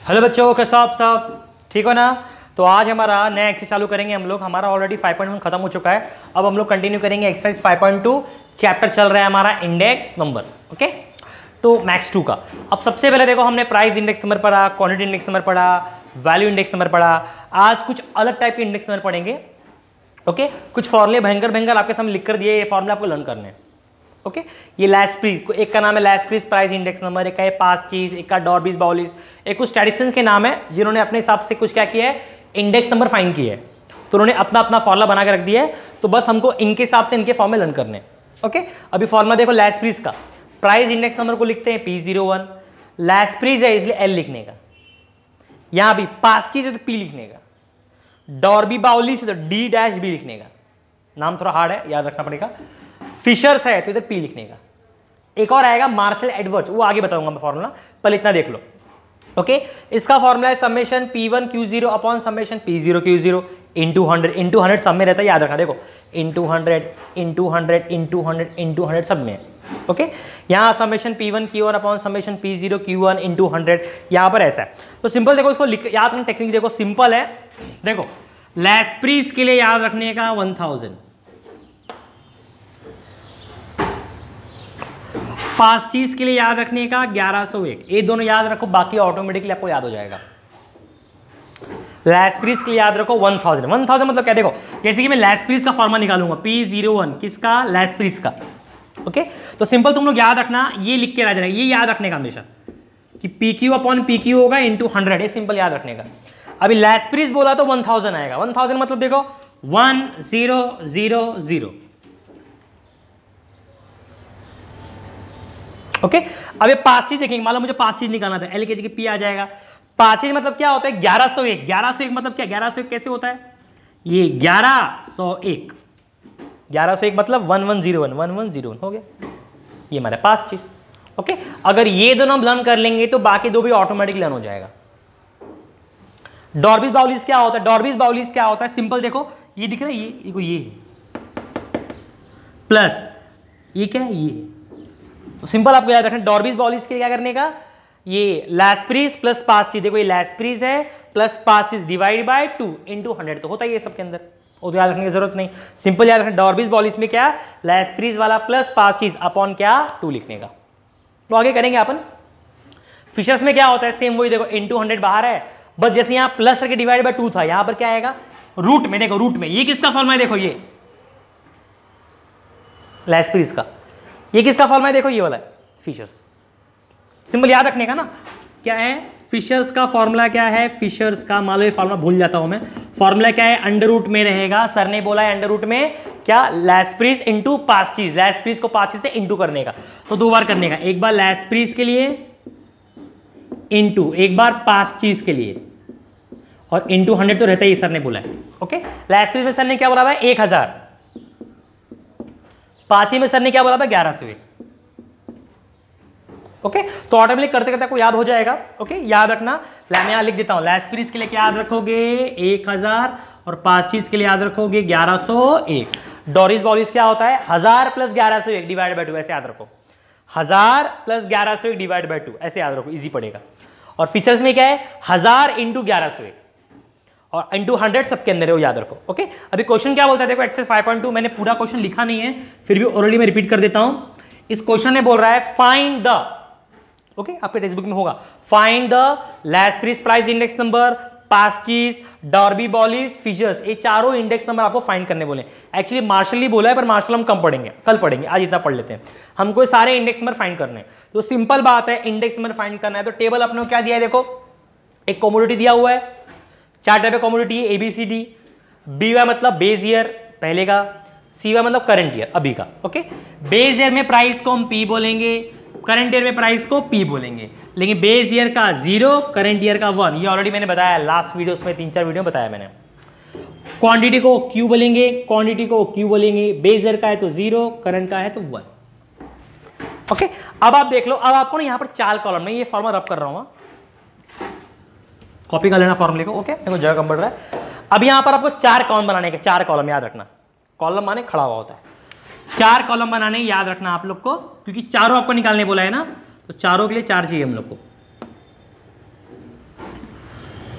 Hello बच्चों, कैसे हो आप सब? ठीक हो ना? तो आज हमारा नया एक्सरसाइज चालू करेंगे हम लोग। हमारा ऑलरेडी 5.1 खत्म हो चुका है। अब हम लोग कंटिन्यू करेंगे एक्सरसाइज 5.2। चैप्टर चल रहा है हमारा इंडेक्स नंबर। ओके, तो मैक्स 2 का। अब सबसे पहले देखो, हमने प्राइस इंडेक्स नंबर पढ़ा, क्वांटिटी इंडेक्स नंबर पढ़ा, वैल्यू इंडेक्स नंबर पढ़ा। आज कुछ अलग टाइप के इंडेक्स नंबर पढ़ेंगे। ओके, कुछ फॉर्मूले भयंकर आपके सामने लिख कर दिए, ये फॉर्मूले आपको लर्न करने हैं। ओके, ये लैस्प्रीज, एक का नाम है लैस्प्रीज प्राइस इंडेक्स नंबर, एक का है पास चीज, एक का डॉर्बिस बाउलिस, एक कुछ स्टैटिस्टिशियंस के नाम है जिन्होंने अपने हिसाब से कुछ क्या किया है, इंडेक्स नंबर फाइंड किया है। तो उन्होंने अपना अपना फॉर्मूला बना के रख दिया है। तो बस हमको इनके हिसाब से इनके फॉर्मूले लर्न करने हैं। ओके, अभी फॉर्मूला देखो लैस्प्रीज का। प्राइस इंडेक्स नंबर को लिखते हैं P01। लैस्प्रीज है इसलिए L लिखने का, यहां भी पास चीज है तो P लिखने का, डॉर्बी बाउलिस है तो D-B लिखने का। नाम थोड़ा हार्ड है, याद रखना पड़ेगा। फिशर्स है तो इधर P लिखने का। एक और आएगा मार्शल एडवर्ड्स, वो आगे बताऊंगा मैं फॉर्मूला, पहले इतना देख लो। ओके, इसका फॉर्मूला है summation P1 Q0 upon summation P0 Q0 into 100 सब में रहता है, याद रखना। देखो इंटू 100 सब में। ओके, यहाँ summation P1 Q1 upon summation P0 Q1 into 100, यहाँ पर ऐसा है। तो सिंपल देखो, इसको याद रखना टेक्निक देखो, सिंपल है। देखो लैस्प्रीज के लिए याद रखने का 1000, पास चीज के लिए याद रखने का 1101। ये दोनों याद रखो, बाकी ऑटोमेटिकली आपको याद हो जाएगा। लैस्प्रीज के लिए याद रखो 1000। 1000 मतलब क्या? देखो जैसे कि मैं लैस्प्रीज का फॉर्मूला निकालूंगा P01 किसका, लैस्प्रीज का। ओके, तो सिंपल तुम लोग याद रखना, ये लिख के आ जाएगा, ये याद रखने का हमेशा कि PQ अपॉन PQ होगा इंटू 100, ये सिंपल याद रखने का। अभी लैस्प्रीज बोला तो 1000 आएगा। 1000 मतलब देखो 1000। ओके, अब ये पास चीज देखेंगे, मान लो मुझे पास चीज निकालना था, L के जगह P आ जाएगा। पास चीज मतलब क्या होता है? 1101। 1101 मतलब क्या? 1101 कैसे होता है? ये 1101 मतलब 1101 हो गया, ये हमारा पास चीज। ओके, अगर ये दोनों हम लर्न कर लेंगे तो बाकी दो भी ऑटोमेटिक लर्न हो जाएगा। डॉर्बिस बाउलिस क्या होता है? डॉर्बिस बाउलिस क्या होता है? सिंपल देखो, ये दिख रहा है, ये प्लस ये क्या है, ये। तो सिंपल आपको याद रखना, डॉर्बिस बाउलिस के लिए क्या करने का, ये लैस्प्रीज प्लस पास चीज। देखो ये लैस्प्रीज है प्लस पास चीज डिवाइड बाय 2 इंटू 100, तो होता है ये सबके अंदर, वो तो याद रखने की जरूरत नहीं। सिंपल याद रखना, डॉर्बिस बाउलिस में क्या, लैस्प्रीज वाला प्लस पास चीज अपॉन क्या, 2 लिखने का। तो आगे करेंगे अपन। फिशर्स में क्या होता है? सेम वही, देखो इंटू 100 बाहर है, बस जैसे यहाँ प्लस करके डिवाइड बाय 2 था, यहां पर क्या आएगा, रूट में। देखो रूट में ये किसका फॉर्मूला है? देखो ये लैस्प्रीज का। ये किसका फॉर्मूला है? देखो ये वाला है, फिशर्स। सिंपल याद रखने का ना, क्या है फिशर्स का फॉर्मूला? क्या है फिशर्स का? मान लो ये फॉर्मूला भूल जाता हूं मैं, फॉर्मूला क्या है? अंडर रूट में रहेगा। सर ने बोला है अंडर रूट में क्या, लैस्प्रीज इंटू पास चीज। लैस्प्रीज को पास चीज से इंटू करने का, तो 2 बार करने का, एक बार लैस्प्रीज के लिए इंटू एक बार पास चीज के लिए, और इंटू 100 तो रहता ही, सर ने बोला है। ओके, लैस्प्रीज में सर ने क्या बोला था? 1000। पांचवी में सर ने क्या बोला था? 1101। ओके, तो ऑटोमेटिक करते करते आपको याद हो जाएगा। ओके, याद रखना, मैं यहां लिख देता हूं, लैस्प्रीज के लिए क्या याद रखोगे? 1000, और पास चीज के लिए याद रखोगे 1101। डॉर्बिस बाउलिस क्या होता है? 1000 प्लस 1101 डिवाइड बाय 2, ऐसे याद रखो। 1000 प्लस 1101 डिवाइड बाय 2, ऐसे याद रखो, इजी पड़ेगा। और फीचर्स में क्या है? 1000 इंटू 1101 और इंटू 100 सबके अंदर है, वो याद रखो। ओके, अभी क्वेश्चन क्या बोलता है? देखो एक्सरसाइज 5.2 मैंने पूरा क्वेश्चन लिखा नहीं है, फिर भी ऑलरेडी मैं रिपीट कर देता हूं। इस क्वेश्चन ने बोल रहा है फाइंड द, ओके आपके टेक्स्ट बुक में होगा, find the Laspeyres price index number, Paasche's, Dorbish बाउलिस, fishers, ये चारों इंडेक्स नंबर आपको फाइंड करने बोले। एक्चुअली मार्शल ही बोला है, पर मार्शल हम कम पढ़ेंगे, कल पढ़ेंगे, आज इतना पढ़ लेते हैं। हमको सारे इंडेक्स नंबर फाइंड करने हैं। तो सिंपल बात है, इंडेक्स नंबर फाइंड करना है तो टेबल अपने को क्या दिया है? देखो एक कमोडिटी दिया हुआ है, 4 टाइप का कमोडिटी है, ABCD। BY मतलब बेस ईयर पहले का, CY मतलब करंट ईयर अभी का। ओके, बेस ईयर में प्राइस को हम P बोलेंगे, करंट ईयर में प्राइस को P बोलेंगे, लेकिन बेस ईयर का 0, करंट ईयर का 1, ये ऑलरेडी मैंने बताया लास्ट वीडियोस में, 3-4 वीडियो में बताया मैंने। क्वांटिटी को Q बोलेंगे, क्वांटिटी को Q बोलेंगे, बेस ईयर का है तो 0, करंट का है तो 1। ओके, अब आप देख लो, अब आपको ना यहाँ पर 4 कॉलम में, ये फॉर्मूला रब कर रहा हूं, कॉपी कर लेना फॉर्मूले को। ओके, देखो जगह कम बढ़ रहा है। अब यहां पर आपको 4 कॉलम बनाने के, 4 कॉलम याद रखना, कॉलम माने खड़ा हुआ होता है। 4 कॉलम बनाने याद रखना आप लोग को, क्योंकि चारों आपको निकालने बोला है ना, तो चारों के लिए 4 चाहिए हम लोग को।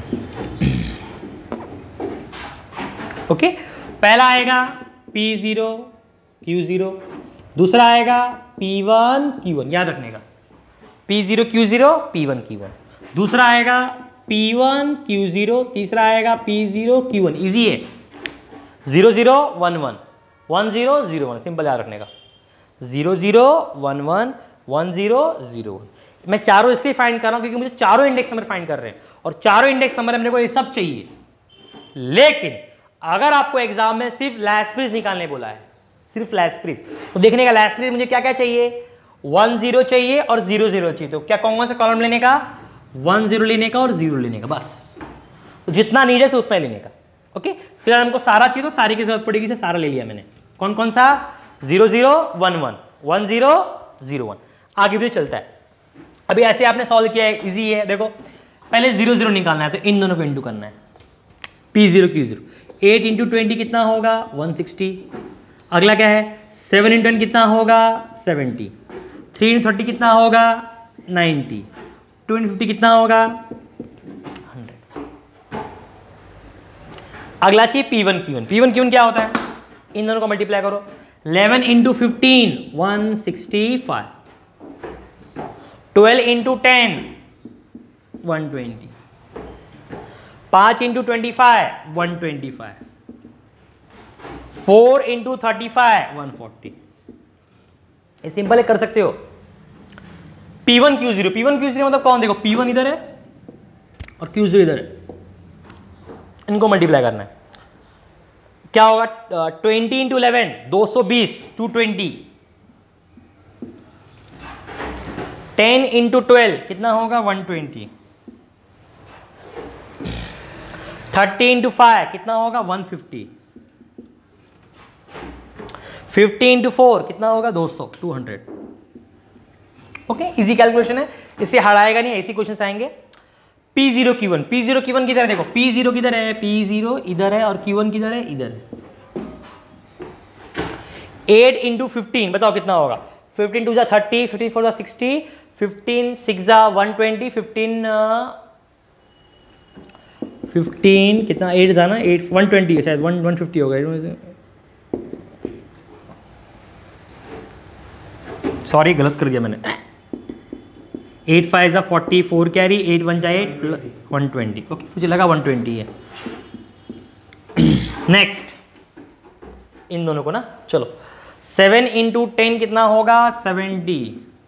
ओके, पहला आएगा P0 Q0, दूसरा आएगा P1 Q1, याद रखने का, P0 Q0 P1 Q1, दूसरा आएगा P1 Q0, तीसरा आएगा P0 Q1। इजी है, 0 0 1 1 1 0 0 1, सिंपल याद रखने का, 0 0 1 1 1 0 0 1। मैं चारों इसलिए फाइंड कर रहा हूं क्योंकि मुझे चारों इंडेक्स नंबर फाइंड कर रहे हैं और चारों इंडेक्स नंबर मेरे को ये सब चाहिए। लेकिन अगर आपको एग्जाम में सिर्फ लैस्प्रीज निकालने बोला है, सिर्फ लैस्प्रीज, तो देखने का लैस्प्रीज मुझे क्या क्या चाहिए, 1 0 चाहिए और 0 0 चाहिए। तो क्या कौन सा कॉलम लेने का, 1 0 लेने का और 0 लेने का, बस। तो जितना नीड है उतना ही लेने का। ओके, फिलहाल हमको सारा चाहिए तो सारी की जरूरत पड़ेगी, से सारा ले लिया मैंने। कौन कौन सा, 0 0 1 1 1 0 0 1। आगे भी चलता है। अभी ऐसे आपने सॉल्व किया है, इजी है। देखो पहले 0 0 निकालना है तो इन दोनों को इंटू करना है, P0 Q0। 8 इंटू 20 कितना होगा, 160। अगला क्या है, 7 इंटू 10 कितना होगा, 70। 3 इंटू 30 कितना होगा, 90। 2 इंटू 50 कितना होगा, 100। अगला चाहिए P1 Q1। P1 Q1 क्या होता है, इन दोनों को मल्टीप्लाई करो। 11 इंटू 15 165। 12 इंटू 10 120। 5 इंटू 25 125। 4 इंटू 35 140। ये सिंपल है, कर सकते हो। P1 Q0, P1 Q0 मतलब कौन, देखो P1 इधर है और Q0 इधर है, इनको मल्टीप्लाई करना है। क्या होगा, 20 इंटू 11 220 220। 10 इंटू 12 कितना होगा, 120। 30 इंटू 5 कितना होगा, 150। 50 इंटू 4 कितना होगा, 200 200। ओके, इजी कैलकुलेशन है, इससे हटाएगा नहीं, ऐसी क्वेश्चन आएंगे। P0 Q1, P0 Q1 किधर है, देखो P0 किधर है, P0 इधर है और Q1 किधर है, इधर है। 8 इंटू 15 बताओ कितना होगा, 15 2 जा 30, 15 4 जा 60, 15 6 जा 120, 15 कितना, 8 जा ना 8 120 शायद 150 होगा। सॉरी गलत कर दिया मैंने। 8 5 जा 40, 4 कैरी, 8 1 जा 8 120। ओके, मुझे लगा 120 है। नेक्स्ट इन दोनों को ना, चलो 7 इंटू 10 कितना होगा, 70।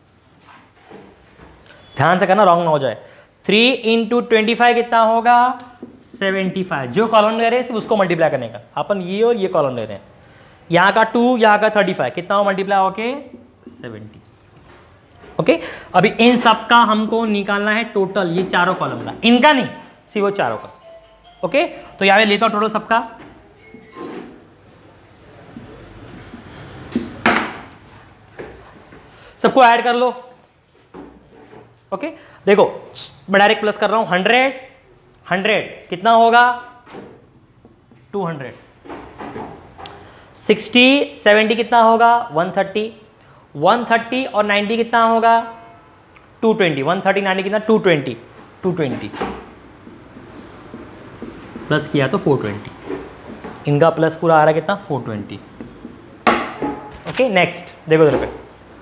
ध्यान से करना, रॉन्ग ना हो जाए। 3 इंटू 25 कितना होगा, 75। जो कॉलम ले रहे हैं सिर्फ उसको मल्टीप्लाई करने का, अपन ये और ये कॉलम ले रहे हैं। यहाँ का 2, यहाँ का 35 कितना हो मल्टीप्लाई होके 70। ओके, अभी इन सब का हमको निकालना है टोटल, ये चारों कॉलम का, इनका नहीं, सिर्फ वो चारों का। ओके, तो यहाँ पे लेता हूं टोटल सबका। सबको ऐड कर लो। ओके, देखो मैं डायरेक्ट प्लस कर रहा हूं। 100 100 कितना होगा, 200। 60 70 कितना होगा, 130। 130 और 90 कितना होगा, 220। 130 90 कितना, 220 220 प्लस किया तो 420। इनका प्लस पूरा आ रहा है कितना, 420। ओके, नेक्स्ट देखो इधर पे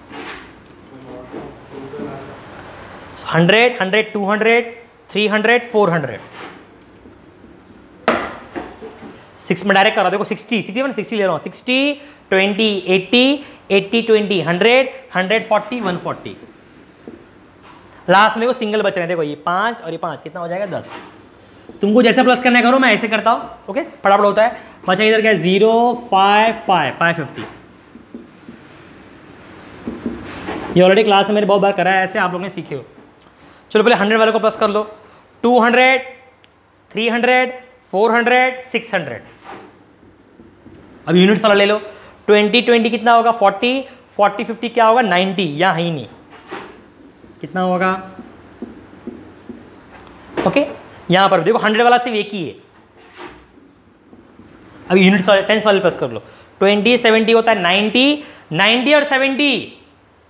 100 100 200 300 400। 6 में डायरेक्ट कर रहा, देखो 60 60 ले रहा हूँ। 60 20 80 80 20 100 100 40 140। लास्ट में देखो सिंगल बच रहे हैं, देखो ये 5 और ये 5 कितना हो जाएगा, 10। तुमको जैसे प्लस करना करो, मैं ऐसे करता हूँ। ओके, फटाफट होता है। बचा इधर क्या, 0 5 5 550। ये ऑलरेडी क्लास में मेरे बहुत बार करा है ऐसे, आप लोग ने सीखे हो। चलो पहले 100 वाले को प्लस कर लो। 200 300 400 600। अब यूनिट्स वाला ले लो। 20 20 कितना होगा, 40 40 50 क्या होगा, 90। यहाँ है ही नहीं, कितना होगा। ओके, यहाँ पर देखो 100 वाला सिर्फ एक ही है। अब यूनिट्स वाले 10 वाले प्लस कर लो। 20 70 होता है 90 90 और 70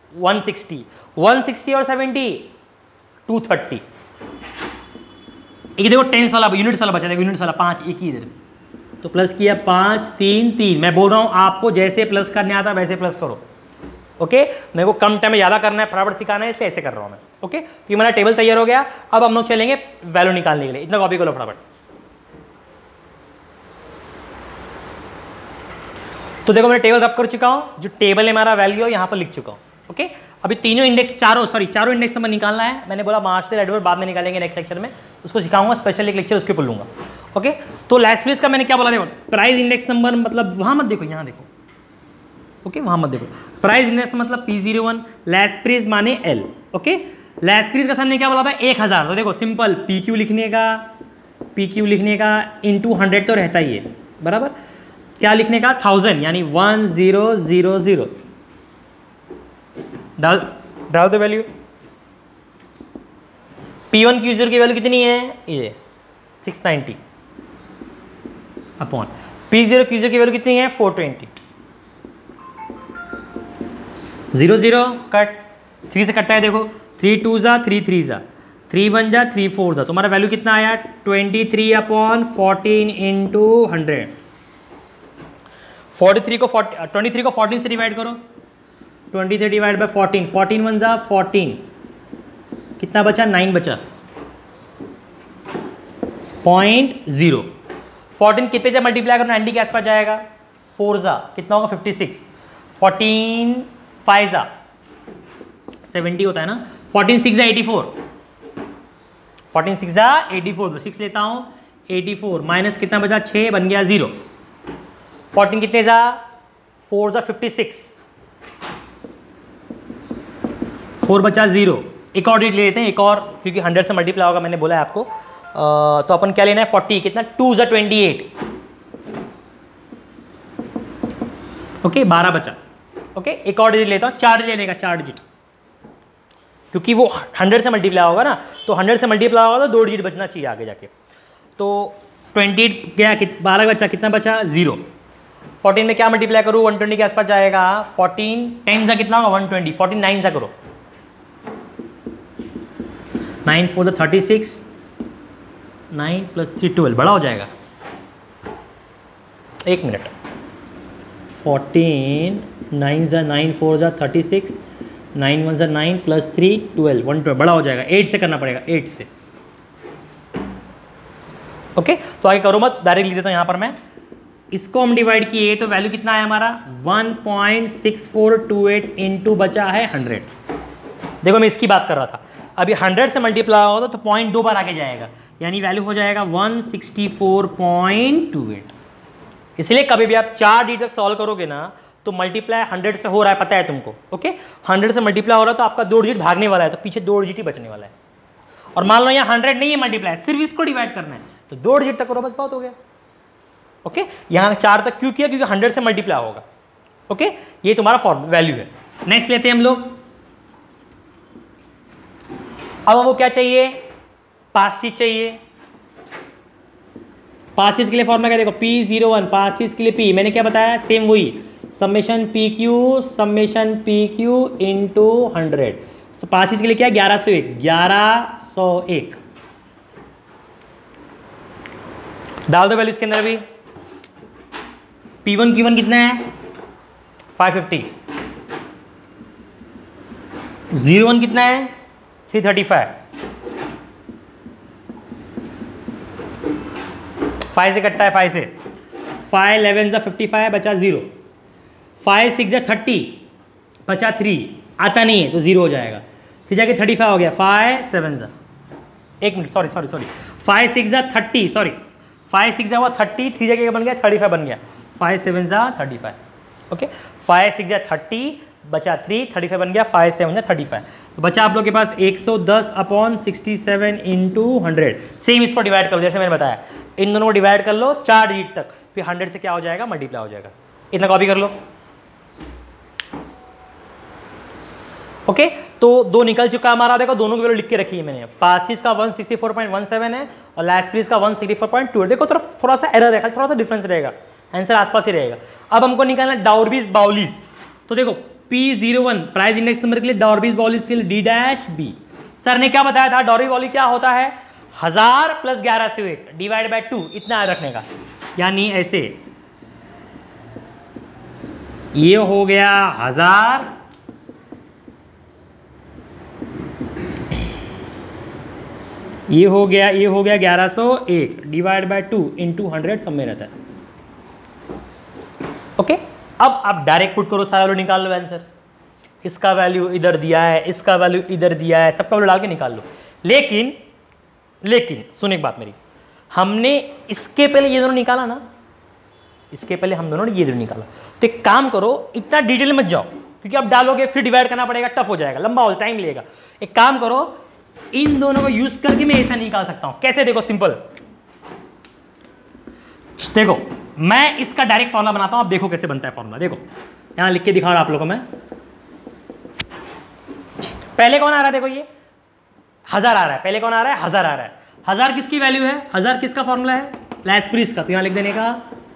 160 160 और 70 230। एक देखो टेंस वाला यूनिट्स वाला बचा, देखो यूनिट्स वाला 5 एक ही इधर, तो प्लस किया 5 3 3। मैं बोल रहा हूँ आपको जैसे प्लस करने आता वैसे प्लस करो। ओके, मेरे को कम टाइम में ज़्यादा करना है, फटाफट सिखाना है, इसलिए ऐसे कर रहा हूँ मैं। ओके, तो ये मेरा टेबल तैयार हो गया। अब हम लोग चलेंगे वैल्यू निकालने के लिए। इतना कॉपी करो फटाफट। तो देखो मैं टेबल रब कर चुका हूँ, जो टेबल है हमारा वैल्यू है यहाँ पर लिख चुका हूँ। ओके, अभी तीनों इंडेक्स चारों इंडेक्स नंबर निकालना है। मैंने बोला मार्शल एडवर्ड बाद में निकालेंगे नेक्स्ट लेक्चर में, उसको सिखाऊंगा, स्पेशल एक लेक्चर उसके ऊपर लूंगा। ओके, तो लैस प्लीज का मैंने क्या बोला, देखो प्राइस इंडेक्स नंबर मतलब वहाँ मत देखो, यहाँ देखो। ओके, वहाँ मत देखो, प्राइस इंडेक्स मतलब P01, लैस प्लीज माने L। ओके, लैस प्लीज का सामने क्या बोला था 1000, तो देखो सिंपल PQ लिखने का इंटू 100 तो रहता ही है, बराबर। क्या लिखने का 1000 यानी 1000 डाल दो वैल्यू। P1 Q0 की वैल्यू कितनी है, ये 690 अपॉन P0 Q0 की वैल्यू कितनी है 420। 0 0 कट, 3 से कटता है, देखो 3 2 जा 3 3 जा 3 1 जा 3 4 जा, तुम्हारा वैल्यू कितना आया 23 अपॉन 14 इंटू 100। 23 को 14 से डिवाइड करो, 23 डिवाइड बाय 14, 14 1 जा 14, कितना बचा 9 बचा 0.0। 14 कितने से मल्टीप्लाई करो 90 के आसपास जाएगा, 4 जा कितना होगा 56, 14 5 जा 70 होता है ना, 14 6 जा 84, 14 6 जा 84, तो 6 लेता हूँ 84 माइनस कितना बचा 6 बन गया 0। 14 कितने जा 4 जा 56, 4 बचा 0। एक और डिजिट ले लेते हैं, एक और, क्योंकि 100 से मल्टीप्लाई होगा मैंने बोला है आपको। तो अपन क्या लेना है 40, कितना 2 जा 28। ओके, 12 बचा। ओके, एक और डिजिट लेता हूँ, 4 डिजिट लेने का, 4 डिजिट, क्योंकि वो 100 से मल्टीप्लाई होगा ना, तो 100 से मल्टीप्लाई होगा तो 2 डिजिट बचना चाहिए आगे जाके। तो 28 गया, 12 बचा, कितना बचा 0। 14 में क्या मल्टीप्लाई करूँ 120 के आसपास जाएगा, 14 10 जा कितना होगा 120, 14 9 जा करो, 9 4 36, 9 + 3 12, बड़ा हो जाएगा। एक मिनट, 14 9 जा 9 4 जा 36, 9 1 जा 9 + 3 12, 112, बड़ा हो जाएगा। 8 से करना पड़ेगा, 8 से। ओके, तो आगे करो मत, डायरेक्ट लिख देता हूँ यहाँ पर मैं। इसको हम डिवाइड किए तो वैल्यू कितना है हमारा 1.6428 इंटू बचा है 100। देखो मैं इसकी बात कर रहा था, अभी 100 से मल्टीप्लाई होगा तो 0.2 बार आगे जाएगा, यानी वैल्यू हो जाएगा 164.28। इसलिए कभी भी आप 4 डिजिट तक सॉल्व करोगे ना तो मल्टीप्लाई 100 से हो रहा है, पता है तुमको। ओके, 100 से मल्टीप्लाई हो रहा है तो आपका 2 डिजिट भागने वाला है, तो पीछे 2 डिजिट ही बचने वाला है। और मान लो यहाँ 100 नहीं है मल्टीप्लाई, सिर्फ इसको डिवाइड करना है, तो 2 डिजिट तक करो, बस बहुत हो गया। ओके, यहाँ 4 तक क्यों किया, क्योंकि 100 से मल्टीप्लाई होगा। ओके, ये तुम्हारा फॉर्म वैल्यू है। नेक्स्ट लेते हैं हम लोग। अब हमको क्या चाहिए, पास चीज चाहिए। पास चीज के लिए फॉर्मूला क्या, देखो P01 पास चीज के लिए P, मैंने क्या बताया सेम वही, समेशन PQ इंटू 100। पास चीज के लिए क्या 1101 डाल दो वैल्यू इसके अंदर भी। P1 Q1 कितना है 550, 01 कितना है 335, 5 से कटता है, 5 से 5 11 जा 55 बचा 0, 5 6 जा 30 बचा 3, आता नहीं है तो 0 हो जाएगा, फिर जाके 35 हो गया, 5 7 जा, एक मिनट सॉरी 5 6 जा 30, सॉरी 5 6 जा हुआ 30, 3 जगह बन गया 35 बन गया, 5 7 जा 35। ओके, 5 6 जा 30 बचा 3, 35 बन गया, 5 7 जा 35। तो बचा आप लोग के पास 110/67 इंटू 100। सेम इसको डिवाइड करो जैसे मैंने बताया, इन दोनों को डिवाइड कर लो 4 डिजिट तक, फिर 100 से क्या हो जाएगा मल्टीप्लाई हो जाएगा। इतना कॉपी कर लो। ओके, तो 2 निकल चुका हमारा, देखो दोनों की वैल्यू लिख के रखी है मैंने। पासिस का 164.17 है और लैस प्लीज का 164.2। देखो थोड़ा सा एरर है, थोड़ा सा डिफरेंस रहेगा, आंसर आसपास ही रहेगा। अब हमको निकालना डॉर्बीज बाउलिस। तो देखो P01 प्राइस इंडेक्स नंबर के लिए, डॉर्बीज बाउलिस के लिए D-B। सर ने क्या बताया था, डॉर्बी बाउली क्या होता है, 1000 प्लस 1101 डिवाइड बाय 2 इतना रखने का, यानी ऐसे ये हो गया 1000, ये हो गया 1101 डिवाइड बाय 2 इंटू 100 सब में रहता है। ओके, अब आप डायरेक्ट पुट करो, सारा वैल्यू निकाल लो आंसर। इसका वैल्यू इधर दिया है, इसका वैल्यू इधर दिया है, सबका वैल्यू डाल के निकाल लो। लेकिन सुन एक बात मेरी, हमने इसके पहले ये दोनों निकाला ना, इसके पहले हम दोनों ने ये दोनों निकाला। तो एक काम करो, इतना डिटेल मत जाओ, क्योंकि आप डालोगे फिर डिवाइड करना पड़ेगा, टफ हो जाएगा, लंबा हो टाइम लगेगा। एक काम करो, इन दोनों को यूज करके मैं ऐसा निकाल सकता हूं। कैसे? देखो सिंपल, देखो मैं इसका डायरेक्ट फॉर्मूला बनाता हूं, आप देखो कैसे बनता है फॉर्मूला। देखो यहां लिख के दिखा रहा हूं आप लोगों को मैं। पहले कौन आ रहा है? देखो ये 1000 आ रहा है, पहले कौन आ रहा है? 1000 आ रहा है। 1000 किसकी वैल्यू है? 1000 किसका फॉर्मूला है? लैस्प्रीस का, तो यहां लिख देने का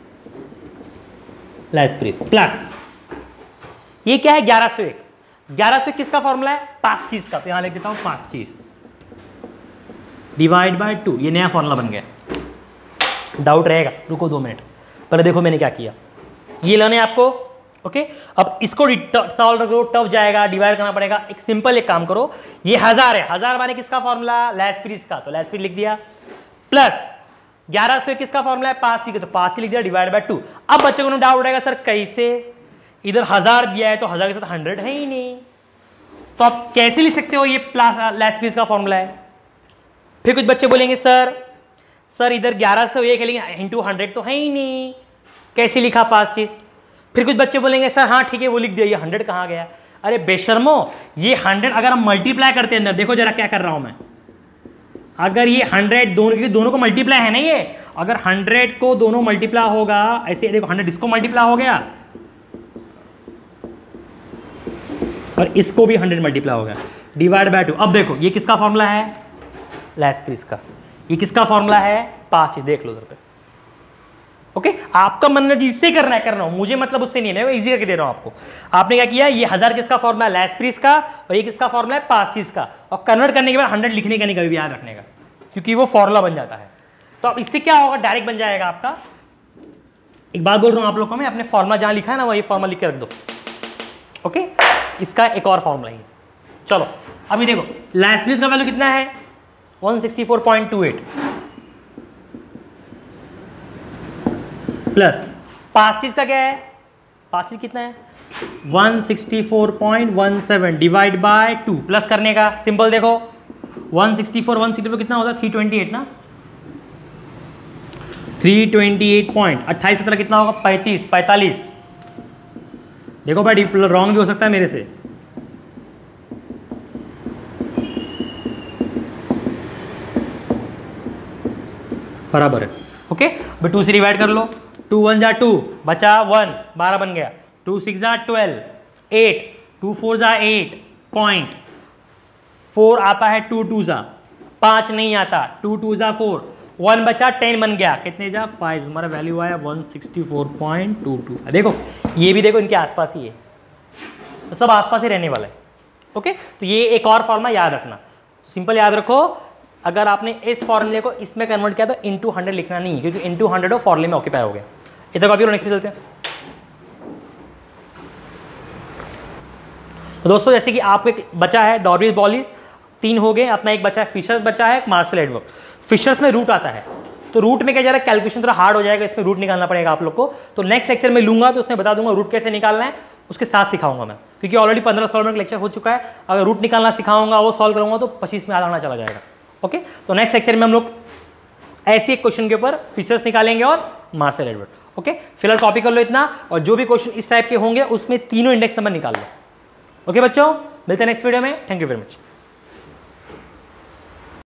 लैस्प्रीस प्लस ये क्या है? 1101। 1101 किसका फॉर्मूला है? पास्चीज का, तो यहां लिख देता हूं पास्चीज डिवाइड बाय 2। ये नया फॉर्मूला बन गया। डाउट रहेगा, रुको 2 मिनट, पहले देखो मैंने क्या किया। ये लेने आपको, ओके। अब इसको सॉल्व करो, टफ जाएगा, डिवाइड करना पड़ेगा। एक सिंपल एक काम करो, ये 1000 है, 1000 माने किसका फॉर्मूला? लैस्प्रीस का, तो लैस्प्रीस लिख दिया, प्लस 1100 किसका फॉर्मूला है? पास्ची का, तो पास्ची लिख दिया डिवाइड बाय 2। अब बच्चों को डाउट रहेगा, सर कैसे? इधर 1000 दिया है तो 1000 के साथ 100 है ही नहीं, तो आप कैसे लिख सकते हो? ये लैस्प्रीस का फॉर्मूला है। फिर कुछ बच्चे बोलेंगे सर इधर 1101 है लेकिन इंटू 100 तो है ही नहीं, कैसे लिखा पास्चीज? फिर कुछ बच्चे बोलेंगे सर हाँ ठीक है वो लिख दिया, ये 100 कहाँ गया? अरे बेशर्मो, ये 100 अगर हम मल्टीप्लाई करते हैं अंदर, देखो जरा क्या कर रहा हूं मैं। अगर ये 100 दोनों को मल्टीप्लाई है ना, ये अगर 100 को दोनों मल्टीप्लाई होगा, ऐसे देखो 100 इसको मल्टीप्लाई हो गया और इसको भी 100 मल्टीप्लाई हो गया, डिवाइड बाय 2। अब देखो ये किसका फॉर्मूला है? लैस्प्रीस का। ये किसका फॉर्मूला है? पास्चीज। देख लो उधर पे, ओके। आपका मन जिससे करना है करना हो, मुझे मतलब उससे नहीं है, मैं इजी करके दे रहा हूं आपको। आपने क्या किया? ये 1000 किसका फॉर्मूला है? लैस्प्रीस का, और ये किसका फॉर्मूला है? पास्चीज का। और कन्वर्ट करने के बाद 100 लिखने का नहीं कभी भी याद रखने का, क्योंकि वो फॉर्मूला बन जाता है। तो अब इससे क्या होगा? डायरेक्ट बन जाएगा आपका। एक बात बोल रहा हूं आप लोग को मैं, अपने फॉर्मूला जहां लिखा है ना वही फॉर्मूला लिख के रख दो, ओके। इसका एक और फॉर्मूला है। चलो अभी देखो लैस्प्रीस का वैल्यू कितना है? 164.28 प्लस पास्चीज का क्या है? पास्चीज कितना है? 164.17 डिवाइड बाय 2 प्लस करने का सिंपल। देखो 164 कितना होता है? 328 ना, 328 पॉइंट 28 17 कितना होगा? 45। देखो भाई रॉन्ग भी हो सकता है मेरे से, बराबर है, ओके। अब 2 से डिवाइड कर लो, 2 1 जा 2 बचा 1, 12 बन गया, 2 6 जा 12, 8, 2 4 जा 8 पॉइंट 4 आता है, 2 2 जा 5 नहीं आता, 2 2 जा 4, 1 बचा 10 बन गया, कितने जा 5, हमारा वैल्यू आया 164.22। देखो ये भी देखो इनके आसपास ही है, तो सब आसपास ही रहने वाला है, ओके। तो ये एक और फॉर्मूला याद रखना, सिंपल याद रखो। अगर आपने इस फॉर्मूले को इसमें कन्वर्ट किया तो इंटू 100 लिखना नहीं है, क्योंकि इंटू 100 फॉर्मूले में ऑक्यूपाई हो गया। इधर कॉपी और नेक्स्ट पे चलते हैं। तो दोस्तों जैसे कि आपको एक बचा है डॉर्विस बॉलिस, 3 हो गए, अपना एक बचा है फिशर्स बचा है, मार्शल एडवर्क। फिशर्स में रूट आता है, तो रूट में क्या जा रहा है? कैलकुलेशन थोड़ा हार्ड हो जाएगा, इसमें रूट निकालना पड़ेगा आप लोग को। तो नेक्स्ट लेक्चर में लूंगा तो उसमें बता दूंगा रूट कैसे निकालना है, उसके साथ सिखाऊंगा मैं, क्योंकि ऑलरेडी 15 16 मिनट लेक्चर हो चुका है। अगर रूट निकालना सिखाऊंगा, वो सॉल्व करूंगा तो 25 में आधा घंटा चला जाएगा, ओके। तो नेक्स्ट लेक्चर में हम लोग ऐसे एक क्वेश्चन के ऊपर फिशर्स निकालेंगे और मार्शल एडवर्क, ओके। फिलहाल कॉपी कर लो इतना, और जो भी क्वेश्चन इस टाइप के होंगे उसमें तीनों इंडेक्स नंबर निकाल लो, ओके बच्चों। मिलते हैं नेक्स्ट वीडियो में, थैंक यू वेरी मच।